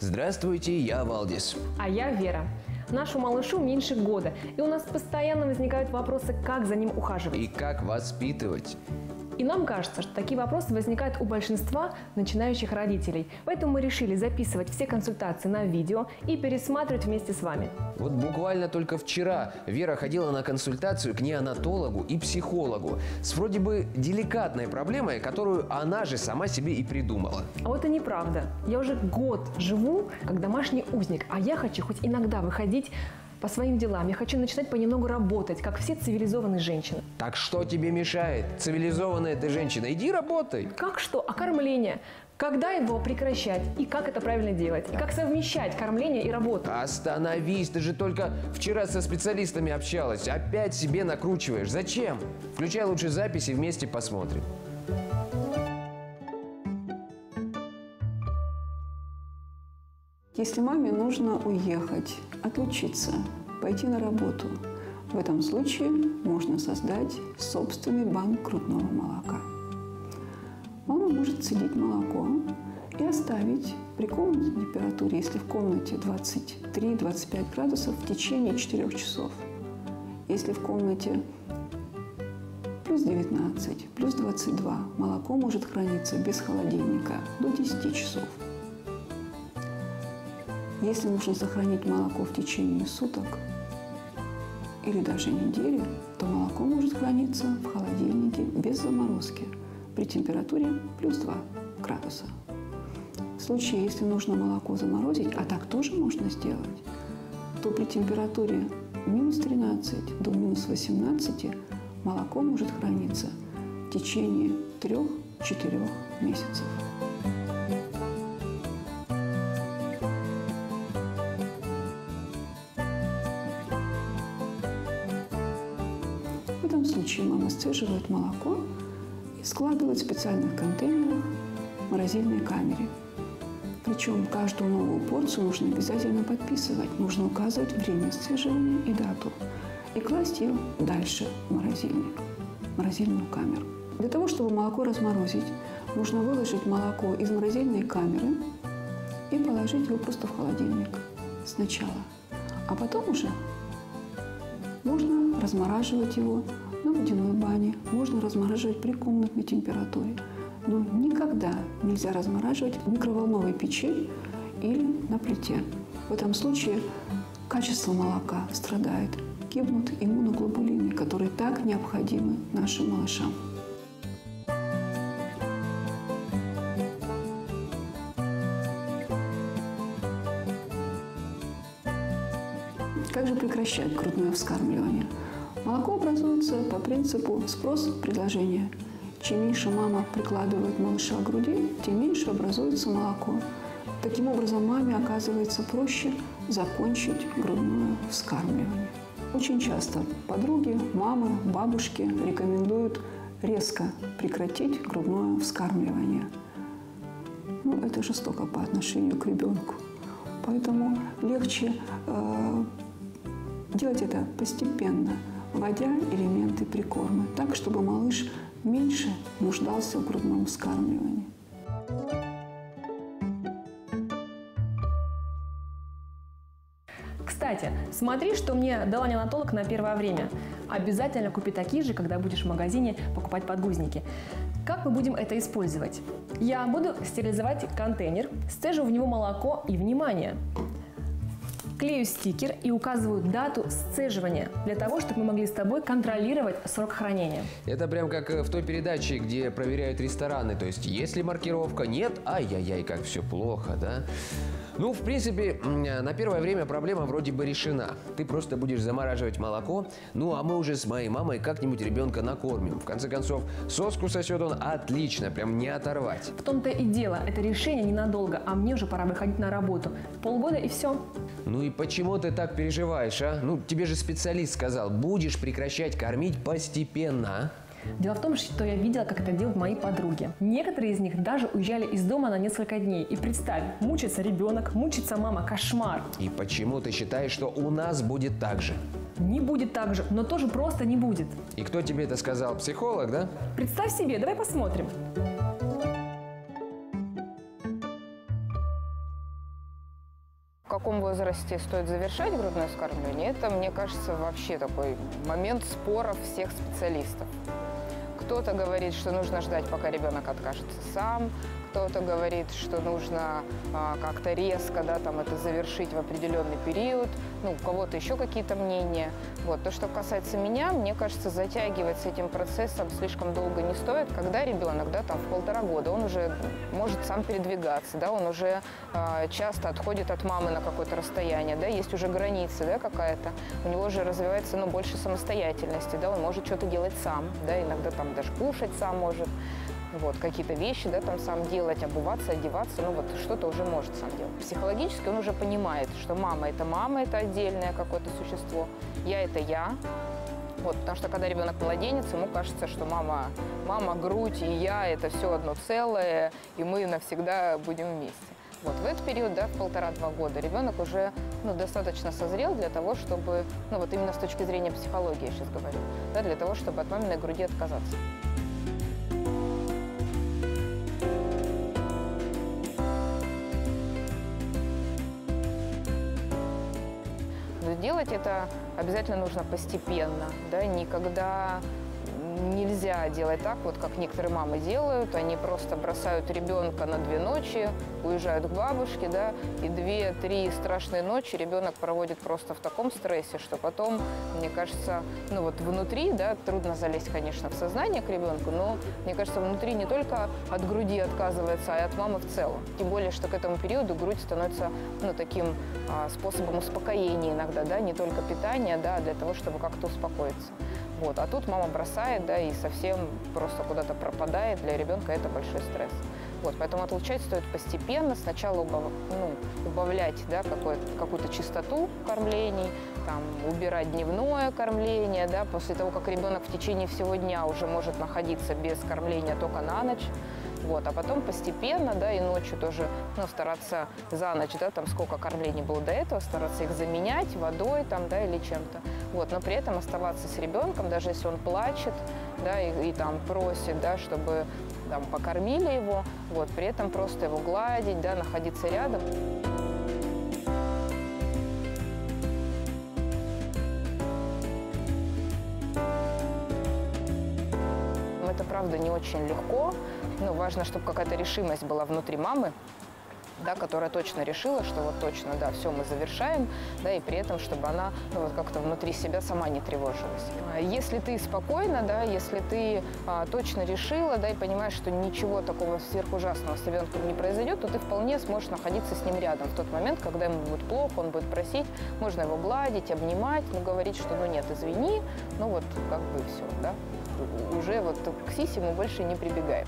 Здравствуйте, я Валдис. А я Вера. Нашему малышу меньше года, и у нас постоянно возникают вопросы, как за ним ухаживать. И как воспитывать. И нам кажется, что такие вопросы возникают у большинства начинающих родителей. Поэтому мы решили записывать все консультации на видео и пересматривать вместе с вами. Вот буквально только вчера Вера ходила на консультацию к неонатологу и психологу с вроде бы деликатной проблемой, которую она же сама себе и придумала. А вот и неправда. Я уже год живу как домашний узник, а я хочу хоть иногда выходить по своим делам. Я хочу начинать понемногу работать, как все цивилизованные женщины. Так что тебе мешает? Цивилизованная ты женщина, иди работай. Как что? А кормление? Когда его прекращать? И как это правильно делать? И как совмещать кормление и работу? Остановись, ты же только вчера со специалистами общалась. Опять себе накручиваешь. Зачем? Включай лучше запись и вместе посмотрим. Если маме нужно уехать, отлучиться, пойти на работу, в этом случае можно создать собственный банк грудного молока. Мама может цедить молоко и оставить при комнатной температуре, если в комнате 23-25 градусов, в течение 4 часов. Если в комнате плюс 19, плюс 22, молоко может храниться без холодильника до 10 часов. Если нужно сохранить молоко в течение суток или даже недели, то молоко может храниться в холодильнике без заморозки при температуре плюс 2 градуса. В случае, если нужно молоко заморозить, а так тоже можно сделать, то при температуре минус 13 до минус 18 молоко может храниться в течение 3-4 месяцев. В этом случае мама сцеживает молоко и складывает в специальных контейнерах в морозильной камере. Причем каждую новую порцию нужно обязательно подписывать. Нужно указывать время сцеживания и дату. И класть ее дальше в морозильник, в морозильную камеру. Для того, чтобы молоко разморозить, нужно выложить молоко из морозильной камеры и положить его просто в холодильник сначала. А потом уже можно размораживать его на водяной бане, можно размораживать при комнатной температуре. Но никогда нельзя размораживать в микроволновой печи или на плите. В этом случае качество молока страдает, гибнут иммуноглобулины, которые так необходимы нашим малышам. Как же прекращать грудное вскармливание? Молоко образуется по принципу спрос-предложение. Чем меньше мама прикладывает малыша к груди, тем меньше образуется молоко. Таким образом, маме оказывается проще закончить грудное вскармливание. Очень часто подруги, мамы, бабушки рекомендуют резко прекратить грудное вскармливание. Это жестоко по отношению к ребенку. Поэтому легче делать это постепенно, вводя элементы прикорма, так, чтобы малыш меньше нуждался в грудном вскармливании. Кстати, смотри, что мне дала неонатолог на первое время. Обязательно купи такие же, когда будешь в магазине покупать подгузники. Как мы будем это использовать? Я буду стерилизовать контейнер, сцежу в него молоко и, внимание, клею стикер и указываю дату сцеживания, для того, чтобы мы могли с тобой контролировать срок хранения. Это прям как в той передаче, где проверяют рестораны. То есть, если маркировка нет, ай-яй-яй, как все плохо, да? Ну, в принципе, на первое время проблема вроде бы решена. Ты просто будешь замораживать молоко, ну, а мы уже с моей мамой как-нибудь ребенка накормим. В конце концов, соску сосет он отлично, прям не оторвать. В том-то и дело, это решение ненадолго, а мне уже пора выходить на работу. Полгода и все. Ну и почему ты так переживаешь, а? Ну, тебе же специалист сказал, будешь прекращать кормить постепенно, а? Дело в том, что я видела, как это делают мои подруги. Некоторые из них даже уезжали из дома на несколько дней. И представь, мучится ребенок, мучится мама, кошмар. И почему ты считаешь, что у нас будет так же? Не будет так же, но тоже просто не будет. И кто тебе это сказал? Психолог, да? Представь себе, давай посмотрим. каком возрасте стоит завершать грудное вскармливание, это, мне кажется, вообще такой момент споров всех специалистов. Кто-то говорит, что нужно ждать, пока ребенок откажется сам, кто-то говорит, что нужно как-то резко, да, там, это завершить в определенный период, ну, у кого-то еще какие-то мнения. Вот. То, что касается меня, мне кажется, затягивать с этим процессом слишком долго не стоит, когда ребенок, да, там, в 1,5 года, он уже может сам передвигаться, да, он уже часто отходит от мамы на какое-то расстояние, да, есть уже границы, да, какая-то, у него уже развивается, ну, больше самостоятельности, да, он может что-то делать сам, да, иногда там даже кушать сам может. Вот, какие-то вещи, да, там сам делать, обуваться, одеваться, ну вот что-то уже может сам делать. Психологически он уже понимает, что мама, это отдельное какое-то существо, я – это я. Вот, потому что когда ребенок младенец, ему кажется, что мама, грудь и я – это все одно целое, и мы навсегда будем вместе. Вот, в этот период, да, в 1,5-2 года, ребенок уже, ну, достаточно созрел для того, чтобы, ну вот именно с точки зрения психологии я сейчас говорю, да, для того, чтобы от маминой груди отказаться. Делать это обязательно нужно постепенно, да, никогда нельзя делать так, вот как некоторые мамы делают, они просто бросают ребенка на 2 ночи, уезжают к бабушке, да, и 2-3 страшные ночи ребенок проводит просто в таком стрессе, что потом, мне кажется, ну вот внутри, да, трудно залезть, конечно, в сознание к ребенку, но, мне кажется, внутри не только от груди отказывается, а и от мамы в целом. Тем более, что к этому периоду грудь становится, ну, таким способом успокоения иногда, да, не только питания, да, а для того, чтобы как-то успокоиться. Вот. А тут мама бросает, да, и совсем просто куда-то пропадает. Для ребенка это большой стресс. Вот. Поэтому отлучать стоит постепенно. Сначала убавлять, да, какую-то частоту кормлений, там, убирать дневное кормление. Да, после того, как ребенок в течение всего дня уже может находиться без кормления только на ночь. Вот, а потом постепенно, да, и ночью тоже, ну, стараться за ночь, да, там сколько кормлений было до этого, стараться их заменять водой там, да, или чем-то. Вот, но при этом оставаться с ребенком, даже если он плачет, да, и там просит, да, чтобы там покормили его, вот, при этом просто его гладить, да, находиться рядом. Это, правда, не очень легко, но важно, чтобы какая-то решимость была внутри мамы, да, которая точно решила, что вот точно, да, все мы завершаем, да, и при этом, чтобы она, ну, вот как-то внутри себя сама не тревожилась. Если ты спокойна, да, если ты точно решила, да, и понимаешь, что ничего такого сверхужасного с ребенком не произойдет, то ты вполне сможешь находиться с ним рядом в тот момент, когда ему будет плохо, он будет просить, можно его гладить, обнимать, ну, говорить, что, ну, нет, извини, ну, вот, как бы все, да, уже вот к сиси мы больше не прибегаем.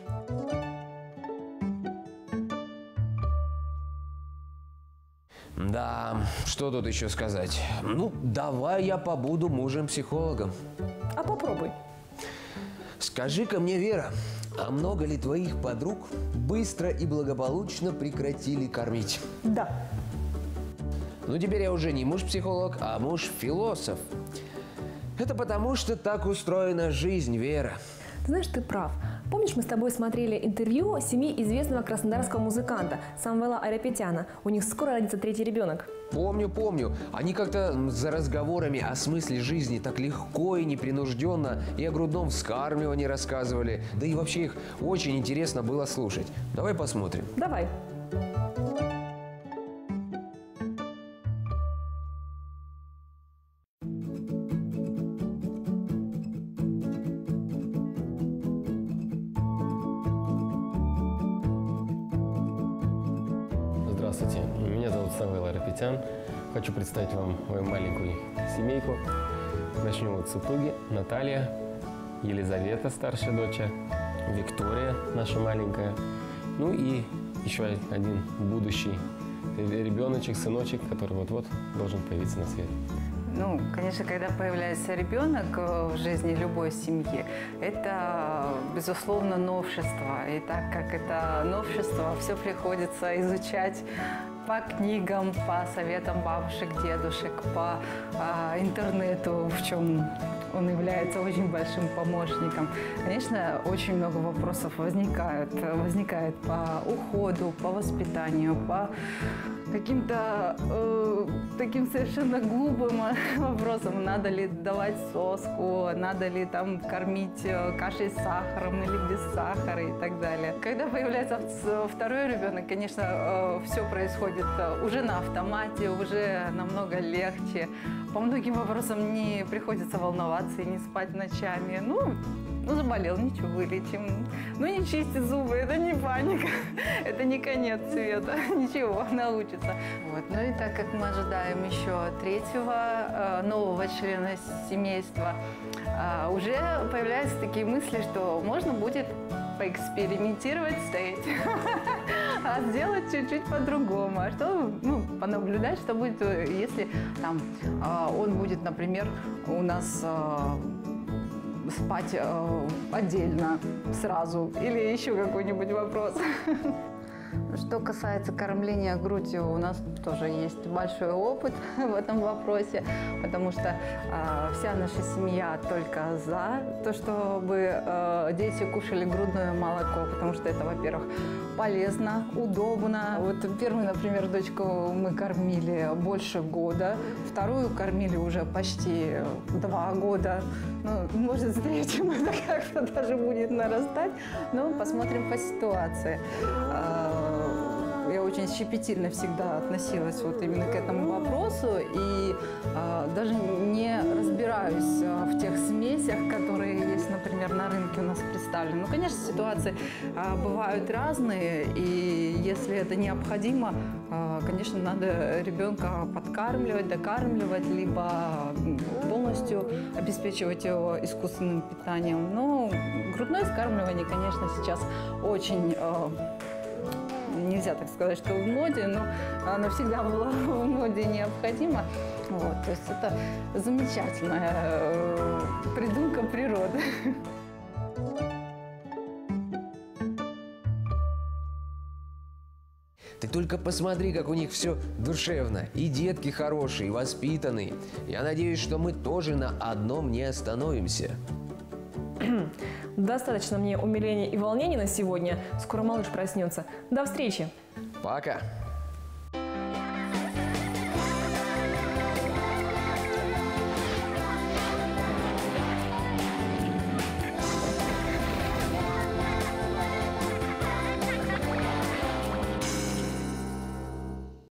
Да, что тут еще сказать? Ну, давай я побуду мужем-психологом. А попробуй. Скажи-ка мне, Вера, а много ли твоих подруг быстро и благополучно прекратили кормить? Да. Ну, теперь я уже не муж-психолог, а муж-философ. Это потому, что так устроена жизнь, Вера. Ты знаешь, ты прав. Помнишь, мы с тобой смотрели интервью семьи известного краснодарского музыканта Самвела Айрапетяна? У них скоро родится 3-й ребенок. Помню. Они как-то за разговорами о смысле жизни так легко и непринужденно и о грудном вскармливании рассказывали. Да и вообще их очень интересно было слушать. Давай посмотрим. Давай. Здравствуйте, меня зовут Самвел Айрапетян. Хочу представить вам мою маленькую семейку. Начнем от супруги. Наталья, Елизавета, старшая дочь, Виктория, наша маленькая. Ну и еще один будущий ребеночек, сыночек, который вот-вот должен появиться на свет. Ну, конечно, когда появляется ребенок в жизни любой семьи, это, безусловно, новшество. И так как это новшество, все приходится изучать по книгам, по советам бабушек, дедушек, по интернету, в чем он является очень большим помощником. Конечно, очень много вопросов возникает по уходу, по воспитанию, по каким-то таким совершенно глупым вопросам. Надо ли давать соску, надо ли там кормить кашей с сахаром или без сахара и так далее. Когда появляется второй ребенок, конечно, все происходит уже на автомате, уже намного легче. По многим вопросам не приходится волноваться и не спать ночами. Ну, заболел, ничего, вылечим. Ну, не чистить зубы, это не паника, это не конец света, ничего, научится. Вот. Ну и так как мы ожидаем еще третьего нового члена семейства, уже появляются такие мысли, что можно будет поэкспериментировать с этим, а сделать чуть-чуть по-другому. А что, понаблюдать, что будет, если там он будет, например, у нас спать отдельно сразу или еще какой-нибудь вопрос. Что касается кормления грудью, у нас тоже есть большой опыт в этом вопросе, потому что вся наша семья только за то, чтобы дети кушали грудное молоко, потому что это, во-первых, полезно, удобно. Вот первую, например, дочку мы кормили больше года, вторую кормили уже почти 2 года. Ну, может, с третьим это как-то даже будет нарастать, но посмотрим по ситуации. Я очень щепетильно всегда относилась вот именно к этому вопросу и даже не разбираюсь в тех смесях, которые есть, например, на рынке у нас представлены. Ну, конечно, ситуации бывают разные, и если это необходимо, конечно, надо ребенка подкармливать, докармливать, либо полностью обеспечивать его искусственным питанием. Но грудное скармливание, конечно, сейчас очень... Нельзя так сказать, что в моде, но оно всегда было в моде необходимо. Вот, то есть это замечательная придумка природы. Ты только посмотри, как у них все душевно. И детки хорошие, и воспитанные. Я надеюсь, что мы тоже на одном не остановимся. Достаточно мне умиления и волнений на сегодня. Скоро малыш проснется. До встречи. Пока.